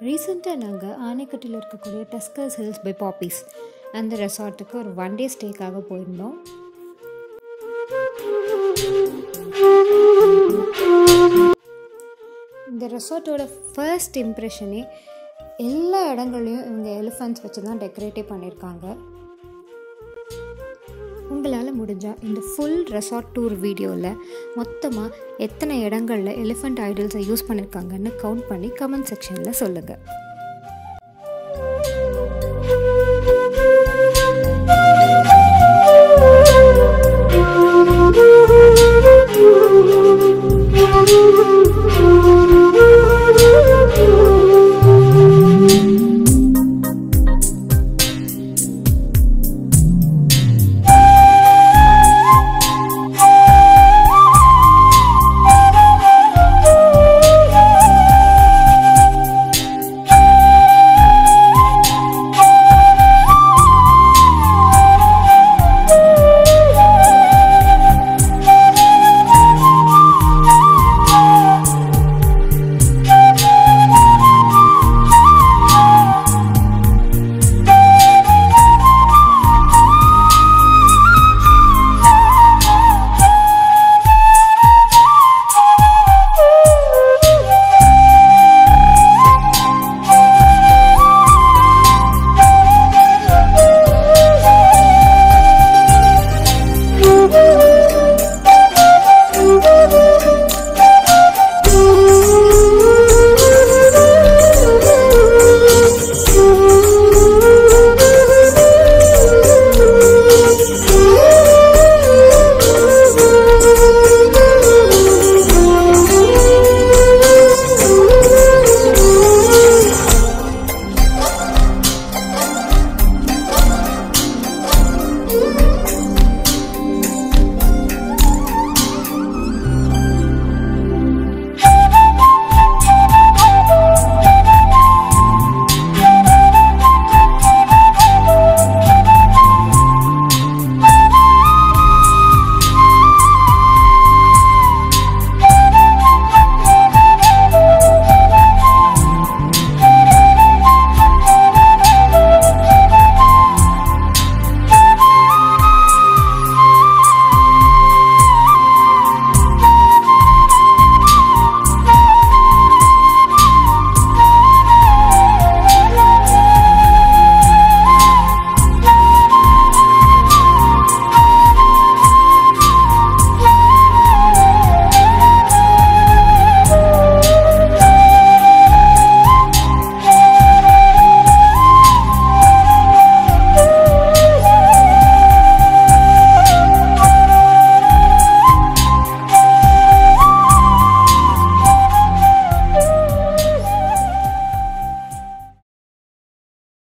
ரீசெண்டாக நாங்கள் ஆனைக்கட்டியில் இருக்கக்கூடிய டஸ்கர்ஸ் ஹில்ஸ் பை பாப்பீஸ் அந்த ரெசார்ட்டுக்கு ஒரு 1 day ஸ்டேக்காக போயிருந்தோம். இந்த ரெசார்ட்டோட ஃபர்ஸ்ட் இம்ப்ரெஷனே எல்லா இடங்கள்லையும் இவங்க எலிஃபண்ட்ஸ் வச்சு தான் டெக்கரேட்டே பண்ணியிருக்காங்க. உங்களால் முடிஞ்சால் இந்த ஃபுல் ரெசார்ட் டூர் வீடியோவில் மொத்தமாக எத்தனை இடங்களில் எலிஃபண்ட் ஐடல்ஸை யூஸ் பண்ணியிருக்காங்கன்னு கவுண்ட் பண்ணி கமெண்ட் செக்ஷனில் சொல்லுங்கள்.